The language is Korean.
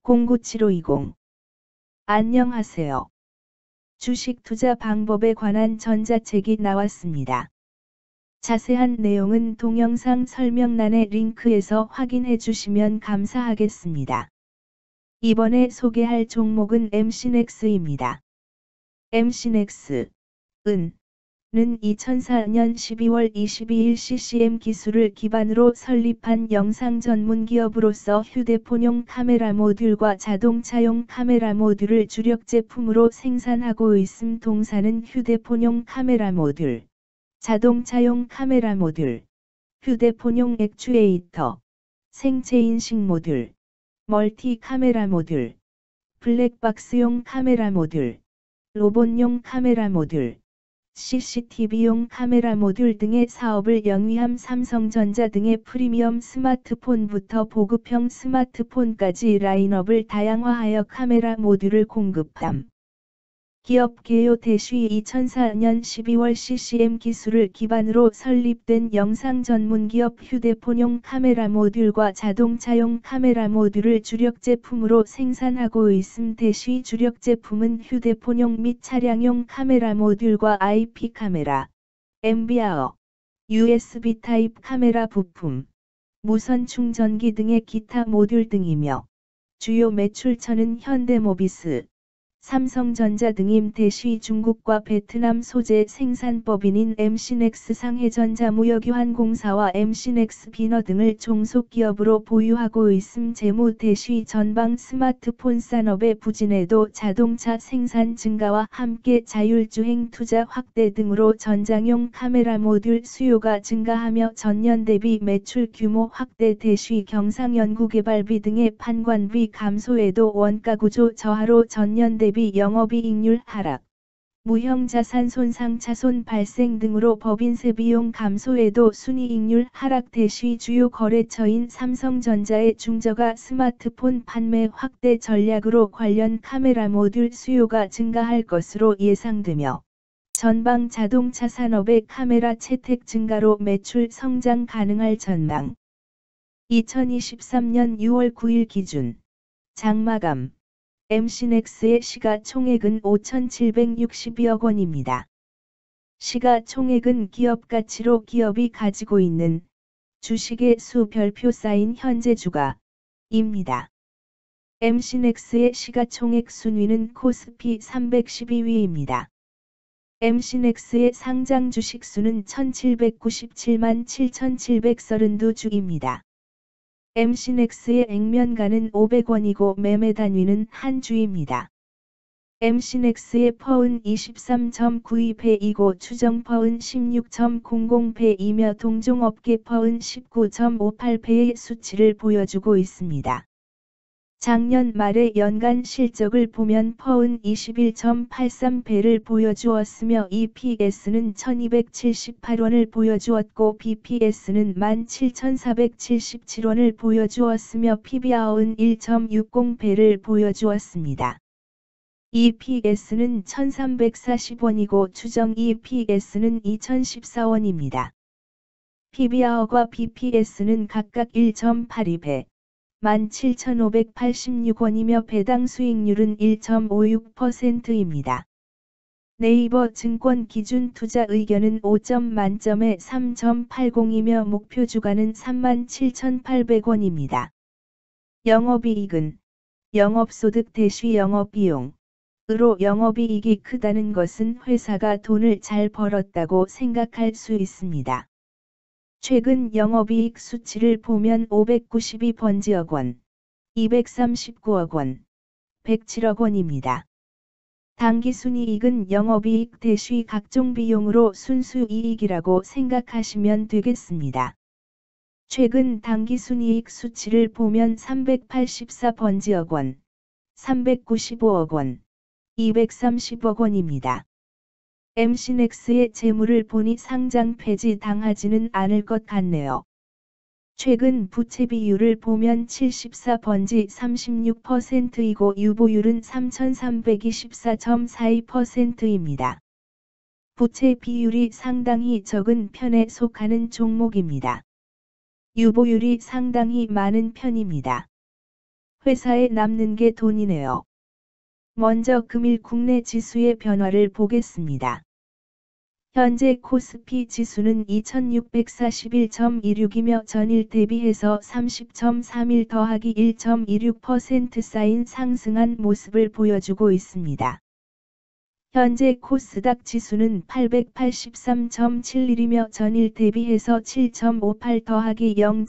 097520. 안녕하세요. 주식 투자 방법에 관한 전자책이 나왔습니다. 자세한 내용은 동영상 설명란의 링크에서 확인해 주시면 감사하겠습니다. 이번에 소개할 종목은 MC넥스입니다. MC넥스은 2004년 12월 22일 CCM 기술을 기반으로 설립한 영상 전문 기업으로서 휴대폰용 카메라 모듈과 자동차용 카메라 모듈을 주력 제품으로 생산하고 있음. 동사는 휴대폰용 카메라 모듈, 자동차용 카메라 모듈, 휴대폰용 액추에이터, 생체인식 모듈, 멀티 카메라 모듈, 블랙박스용 카메라 모듈, 로봇용 카메라 모듈, CCTV용 카메라 모듈 등의 사업을 영위함. 삼성전자 등의 프리미엄 스마트폰부터 보급형 스마트폰까지 라인업을 다양화하여 카메라 모듈을 공급함. 기업 개요 대시 2004년 12월 CCM 기술을 기반으로 설립된 영상 전문 기업. 휴대폰용 카메라 모듈과 자동차용 카메라 모듈을 주력 제품으로 생산하고 있음. 대시 주력 제품은 휴대폰용 및 차량용 카메라 모듈과 IP 카메라, 엠비아어, USB 타입 카메라 부품, 무선 충전기 등의 기타 모듈 등이며 주요 매출처는 현대모비스, 삼성전자 등임. 대시 중국과 베트남 소재 생산법인인 MC넥스 상해전자무역유한공사와 MC넥스 비너 등을 종속기업으로 보유하고 있음. 재무 대시 전방 스마트폰 산업의 부진에도 자동차 생산 증가와 함께 자율주행 투자 확대 등으로 전장용 카메라 모듈 수요가 증가하며 전년 대비 매출 규모 확대. 대시 경상연구개발비 등의 판관비 감소에도 원가구조 저하로 전년 대비 영업이익률 하락, 무형자산 손상 차손 발생 등으로 법인세 비용 감소에도 순이익률 하락. 대시 주요 거래처인 삼성전자의 중저가 스마트폰 판매 확대 전략으로 관련 카메라 모듈 수요가 증가할 것으로 예상되며 전방 자동차 산업의 카메라 채택 증가로 매출 성장 가능할 전망. 2023년 6월 9일 기준 장마감 MC넥스의 시가총액은 5,762억 원입니다. 시가총액은 기업가치로 기업이 가지고 있는 주식의 수 별표 쌓인 현재 주가입니다. MC넥스의 시가총액 순위는 코스피 312위입니다. MC넥스의 상장 주식 수는 1,797만 7,732주입니다. MC넥스의 액면가는 500원이고 매매 단위는 한 주입니다. MC넥스의 퍼은 23.92배이고 추정 퍼은 16.00배이며 동종업계 퍼은 19.58배의 수치를 보여주고 있습니다. 작년 말의 연간 실적을 보면 퍼은 21.83배를 보여주었으며 EPS는 1278원을 보여주었고 BPS는 17,477원을 보여주었으며 PBR은 1.60배를 보여주었습니다. EPS는 1340원이고 추정 EPS는 2014원입니다. PBR과 BPS는 각각 1.82배, 17,586원이며 배당 수익률은 1.56%입니다. 네이버 증권 기준 투자 의견은 5점 만점에 3.80이며 목표 주가는 37,800원입니다. 영업이익은 영업소득 대시 영업비용으로 영업이익이 크다는 것은 회사가 돈을 잘 벌었다고 생각할 수 있습니다. 최근 영업이익 수치를 보면 592번지억 원, 239억 원, 107억 원입니다. 당기순이익은 영업이익 대시 각종 비용으로 순수이익이라고 생각하시면 되겠습니다. 최근 당기순이익 수치를 보면 384번지억 원, 395억 원, 230억 원입니다. MC넥스의 재물을 보니 상장 폐지 당하지는 않을 것 같네요. 최근 부채 비율을 보면 74번지 36%이고 유보율은 3,324.42%입니다. 부채 비율이 상당히 적은 편에 속하는 종목입니다. 유보율이 상당히 많은 편입니다. 회사에 남는 게 돈이네요. 먼저 금일 국내 지수의 변화를 보겠습니다. 현재 코스피 지수는 2641.26이며 전일 대비해서 30.31 더하기 1.26% 쌓인 상승한 모습을 보여주고 있습니다. 현재 코스닥 지수는 883.71이며 전일 대비해서 7.58 더하기 0.